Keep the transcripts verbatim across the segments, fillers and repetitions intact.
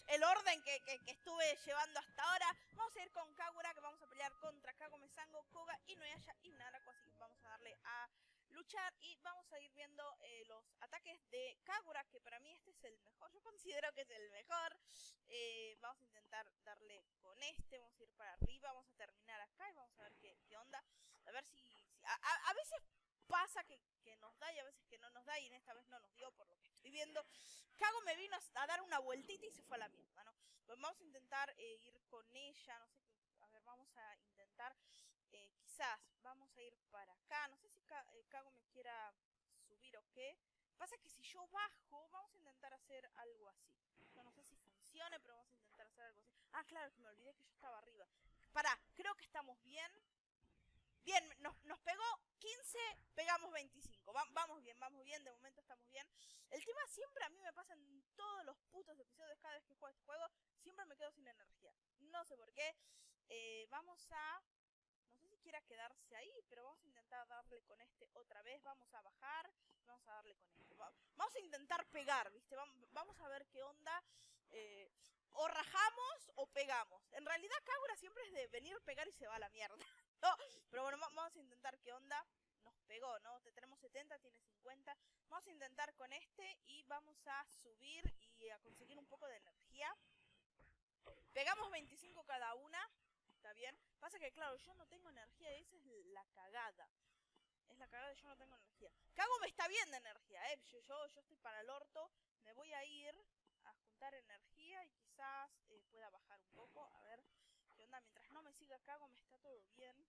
el orden que, que, que estuve llevando hasta ahora. Vamos a ir con Kagura, que vamos a pelear contra Kagome Sango, Koga, Inuyasha y Narako. Así que vamos a darle a luchar y vamos a ir viendo eh, los ataques de Kagura, que para mí este es el mejor. Yo considero que es el mejor. Eh, vamos a intentar darle con este. Vamos a ir para arriba, vamos a terminar acá y vamos a ver qué, qué onda. A ver si... si a, a, a veces pasa que, que nos da y a veces que no nos da, y en esta vez no nos dio por lo que estoy viendo. Kago me vino a, a dar una vueltita y se fue a la mierda, ¿no? Pues vamos a intentar eh, ir con ella, no sé qué. A ver, vamos a intentar... Eh, quizás vamos a ir para acá. No sé si Ka eh, Kago me quiera subir o qué. Pasa que si yo bajo, vamos a intentar hacer algo así. Yo no sé si funcione, pero vamos a intentar hacer algo así. Ah, claro, que me olvidé que yo estaba arriba. Pará, creo que estamos bien. Bien, nos, nos pegó quince, pegamos veinticinco. Va, vamos bien, vamos bien, de momento estamos bien. El tema siempre a mí me pasa en todos los putos episodios, cada vez que juego este juego, siempre me quedo sin energía. No sé por qué. Eh, vamos a... No sé si quiera quedarse ahí, pero vamos a intentar darle con este otra vez. Vamos a bajar, vamos a darle con este. Vamos a intentar pegar, ¿viste? Vamos a ver qué onda. Eh, o rajamos o pegamos. En realidad Kagura siempre es de venir, pegar y se va a la mierda. No, pero bueno, vamos a intentar qué onda. Nos pegó, ¿no? Tenemos setenta, tiene cincuenta. Vamos a intentar con este y vamos a subir y a conseguir un poco de energía. Pegamos veinticinco cada una. Está bien. Pasa que, claro, yo no tengo energía y esa es la cagada. Es la cagada de yo no tengo energía. Kago me está bien de energía, ¿eh? Yo, yo, yo estoy para el orto. Me voy a ir a juntar energía y quizás eh, pueda bajar un poco. A ver qué onda. Mientras no me siga Kago, me está todo bien.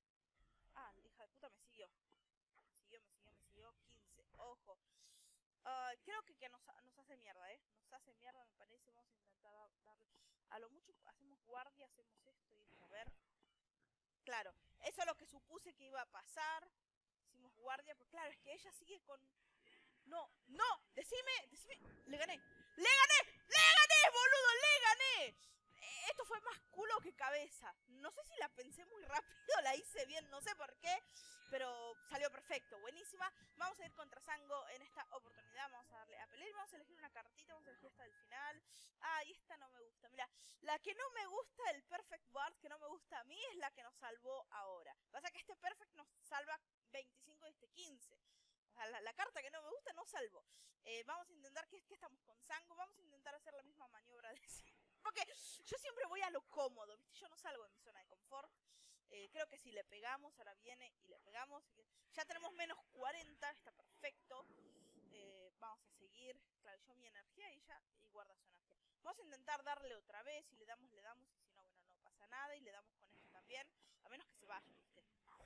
Ah, la hija de puta me siguió. Me siguió, me siguió, me siguió. quince. Ojo. Uh, creo que, que nos, nos hace mierda, ¿eh? Nos hace mierda, me parece. Vamos a intentar darle... A lo mucho hacemos guardia, hacemos esto y esto. A ver. Claro, eso es lo que supuse que iba a pasar. Hicimos guardia, pues claro, es que ella sigue con... No, no, decime, decime... Le gané. ¡Le gané! ¡Le gané, boludo! ¡Le gané! Esto fue más culo que cabeza. No sé si la pensé muy rápido, la hice bien, no sé por qué, pero salió perfecto, buenísima. Vamos a ir contra Sango en esta oportunidad, vamos a darle a pelear y vamos a elegir una cartita, vamos a elegir esta del final. Ah, y esta no me gusta, mira, la que no me gusta, el Perfect Bard, que no me gusta a mí, es la que nos salvó ahora. Pasa que este Perfect nos salva veinticinco y este quince. O sea, la, la carta que no me gusta no salvó. Eh, vamos a intentar, que, que estamos con Sango, vamos a intentar hacer la misma maniobra de siempre. Porque yo siempre voy a lo cómodo, ¿viste? Yo no salgo de mi zona de confort. Eh, creo que si le pegamos, ahora viene y le pegamos. Ya tenemos menos cuarenta, está perfecto. Eh, vamos a seguir. Claro, yo mi energía y ella y guarda su energía. Vamos a intentar darle otra vez. Si le damos, le damos. Y si no, bueno, no pasa nada. Y le damos con esto también. A menos que se vaya, ¿viste?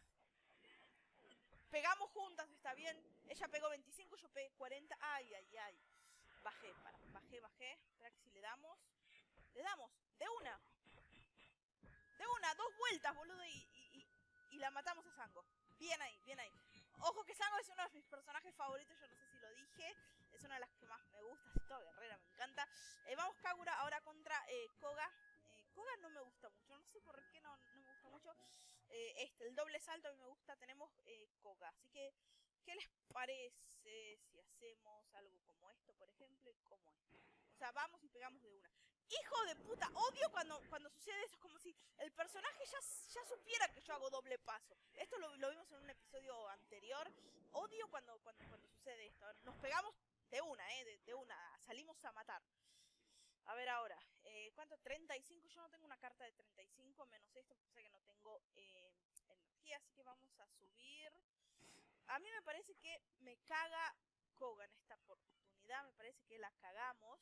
Pegamos juntas, está bien. Ella pegó veinticinco, yo pegué cuarenta. Ay, ay, ay. Bajé, para, bajé, bajé. Espera que si le damos. Le damos, de una. De una, dos vueltas, boludo, y, y, y, y la matamos a Sango. Bien ahí, bien ahí. Ojo que Sango es uno de mis personajes favoritos, yo no sé si lo dije. Es una de las que más me gusta, así toda guerrera, me encanta. Eh, vamos Kagura ahora contra eh, Koga. Eh, Koga no me gusta mucho, no sé por qué no, no me gusta mucho. Eh, este, el doble salto a mí me gusta, tenemos eh, Koga. Así que, ¿qué les parece si hacemos algo como esto, por ejemplo, y como esto? O sea, vamos y pegamos de una. Hijo de puta, odio cuando, cuando sucede eso. Es como si el personaje ya, ya supiera que yo hago doble paso. Esto lo, lo vimos en un episodio anterior. Odio cuando, cuando, cuando sucede esto. Nos pegamos de una, eh, de, de una. Salimos a matar. A ver ahora, eh, ¿cuánto? treinta y cinco. Yo no tengo una carta de treinta y cinco menos esto, porque sé que no tengo eh, energía. Así que vamos a subir. A mí me parece que me caga Koga en esta oportunidad. Me parece que la cagamos.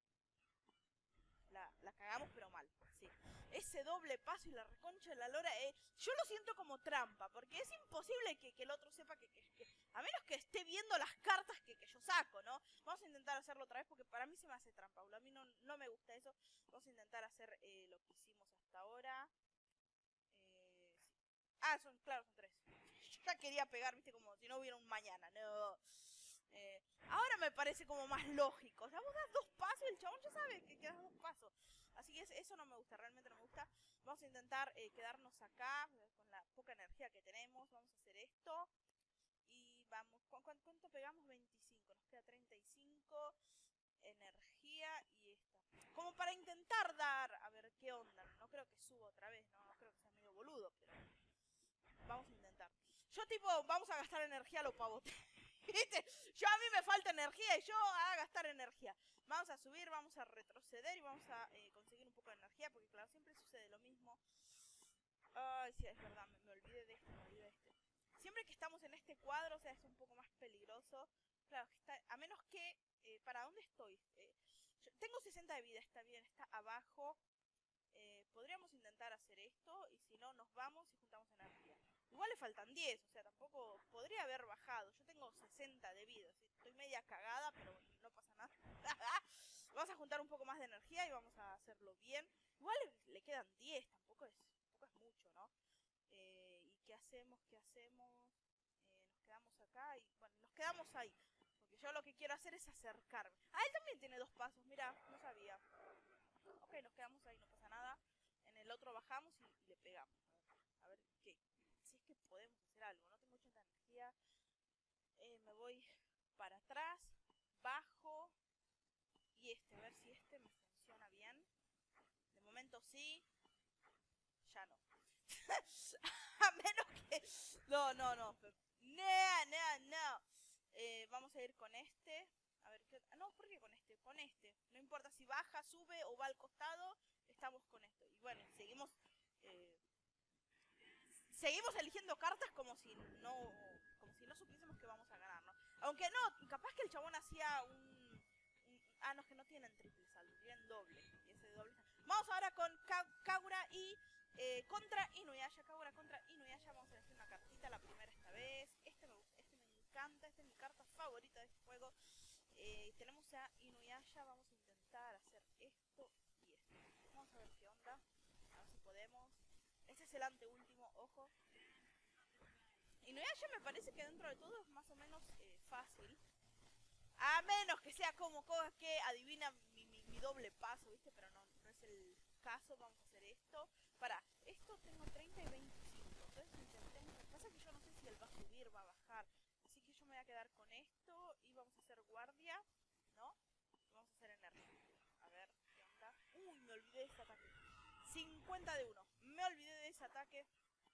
La, la cagamos pero mal, sí. Ese doble paso y la reconcha de la lora, eh, yo lo siento como trampa, porque es imposible que, que el otro sepa que, que, que... A menos que esté viendo las cartas que, que yo saco, ¿no? Vamos a intentar hacerlo otra vez porque para mí se me hace trampa, a mí no, no me gusta eso. Vamos a intentar hacer eh, lo que hicimos hasta ahora. Eh, sí. Ah, son, claro, son tres. Yo ya quería pegar, viste, como si no hubiera un mañana, no... Eh, ahora me parece como más lógico. O sea, vos das dos pasos y el chabón ya sabe que, que das dos pasos. Así que eso no me gusta, realmente no me gusta. Vamos a intentar eh, quedarnos acá con la poca energía que tenemos. Vamos a hacer esto. Y vamos. ¿cu cu ¿Cuánto pegamos? veinticinco. Nos queda treinta y cinco. energía y esta. Como para intentar dar, a ver qué onda. No creo que suba otra vez, no, no creo que sea medio boludo, pero vamos a intentar. Yo tipo, vamos a gastar energía a lo pavote. ¿Viste? Yo a mí me falta energía y yo a gastar energía. Vamos a subir, vamos a retroceder y vamos a eh, conseguir un poco de energía, porque claro, siempre sucede lo mismo. Ay, sí, es verdad, me, me olvidé de este, me olvidé de este. Siempre que estamos en este cuadro, o sea, es un poco más peligroso. Claro, que está, a menos que... Eh, ¿Para dónde estoy? Eh, yo tengo sesenta de vida, está bien, está abajo. Eh, podríamos intentar hacer esto y si no, nos vamos y juntamos energía. Igual le faltan diez, o sea, tampoco podría haber bajado. Yo tengo sesenta de vida, ¿sí? Estoy media cagada, pero no pasa nada. Vamos a juntar un poco más de energía y vamos a hacerlo bien. Igual le, le quedan diez, tampoco es, tampoco es mucho, ¿no? Eh, ¿Y qué hacemos? ¿Qué hacemos? Eh, nos quedamos acá y, bueno, nos quedamos ahí. Porque yo lo que quiero hacer es acercarme. Ah, él también tiene dos pasos, mira, no sabía. Ok, nos quedamos ahí, no pasa nada. En el otro bajamos y, y le pegamos. A ver, a ver qué. Si es que podemos hacer algo. No tengo mucha energía. Eh, me voy para atrás. Bajo. Y este, a ver si este me funciona bien. De momento sí. Ya no. A menos que... No, no, no. No, no, no. Eh, vamos a ir con este. A ver, ¿qué? No, ¿por qué con este? Con este. No importa si baja, sube o va al costado, estamos con esto. Y bueno, seguimos... Eh, seguimos eligiendo cartas como si no... Como si no supiésemos que vamos a ganar, ¿no? Aunque no, capaz que el chabón hacía un... un ah, no, es que no tienen triple saldo, tienen doble. Y ese doble... Vamos ahora con Ka Kagura y... Eh, contra Inuyasha, Kagura contra Inuyasha. Vamos a elegir una cartita, la primera esta vez. Este me gusta, este me encanta, esta es mi carta favorita de este juego. Eh, tenemos a Inuyasha, vamos a intentar hacer esto y esto. Vamos a ver qué onda, a ver si podemos. Este es el anteúltimo, ojo. Inuyasha me parece que dentro de todo es más o menos eh, fácil. A menos que sea como Koga que adivina mi, mi, mi doble paso, ¿viste? Pero no, no es el caso, vamos a hacer esto. Para, esto tengo treinta y veinticinco, entonces intentemos. Lo que pasa es que yo no sé si él va a subir, va a bajar. Así que yo me voy a quedar con esto y vamos a hacer guardia, ¿no? Y vamos a hacer energía. A ver, ¿qué onda? Uy, me olvidé de ese ataque. cincuenta de uno. Me olvidé de ese ataque.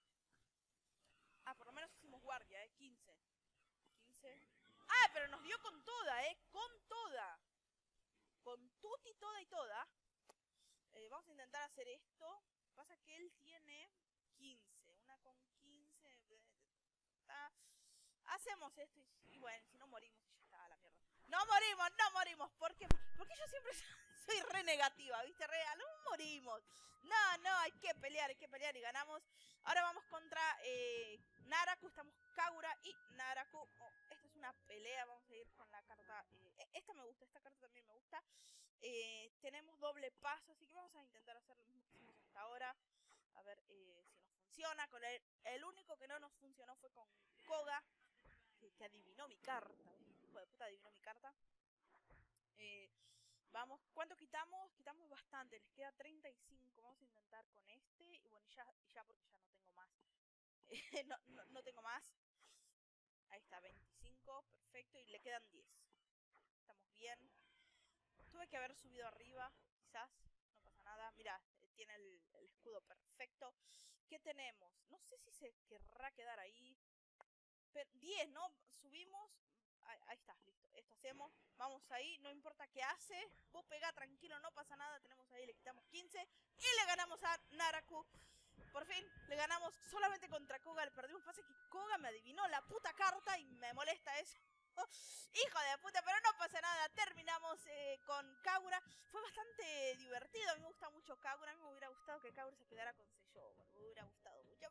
Ah, por lo menos hicimos guardia, ¿eh? quince. quince. Ah, pero nos dio con toda, ¿eh? Con toda. Con tuti, toda y toda. Eh, vamos a intentar hacer esto. Pasa que él tiene quince. Una con quince. Está... Hacemos esto y, y bueno, si no morimos y ya está, la mierda. No morimos, no morimos. ¿Por qué? Porque yo siempre soy re negativa, ¿viste? Re, no morimos. No, no, hay que pelear, hay que pelear y ganamos. Ahora vamos contra eh, Naraku. Estamos Kagura y Naraku. Oh, esta es una pelea. Vamos a ir con la carta. Eh, esta me gusta, esta carta también me gusta. Eh, tenemos doble paso, así que vamos a intentar hacer lo mismo que hicimos hasta ahora. A ver eh, si nos funciona. Con el, el único que no nos funcionó fue con Koga, que, que adivinó mi carta. Hijo de puta, adivinó mi carta. Eh, vamos, ¿cuánto quitamos? Quitamos bastante, les queda treinta y cinco. Vamos a intentar con este. Y bueno, ya, ya porque ya no tengo más. Eh, no, no, no tengo más. Ahí está, veinticinco, perfecto. Y le quedan diez. Estamos bien. Tuve que haber subido arriba, quizás, no pasa nada. Mira, tiene el, el escudo perfecto. ¿Qué tenemos? No sé si se querrá quedar ahí. Pero diez, ¿no? Subimos. Ahí, ahí está, listo. Esto hacemos. Vamos ahí, no importa qué hace. Vos pegá tranquilo, no pasa nada. Tenemos ahí, le quitamos quince. Y le ganamos a Naraku. Por fin, le ganamos solamente contra Koga. Le perdimos. Pasa que Koga me adivinó la puta carta y me molesta eso. Hijo de puta, pero no pasa nada. Terminamos eh, con Kagura. Fue bastante divertido. A mí me gusta mucho Kagura. A mí me hubiera gustado que Kagura se quedara con Seiyou. Me hubiera gustado mucho.